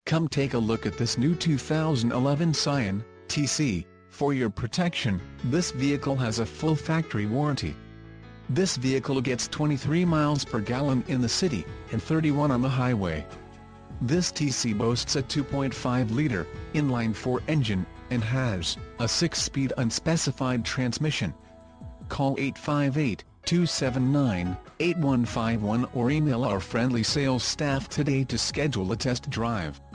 Come take a look at this new 2011 Scion TC. For your protection, this vehicle has a full factory warranty. This vehicle gets 23 miles per gallon in the city, and 31 on the highway. This TC boasts a 2.5-liter, inline-4 engine, and has a 6-speed unspecified transmission. Call 858-279-8151 or email our friendly sales staff today to schedule a test drive.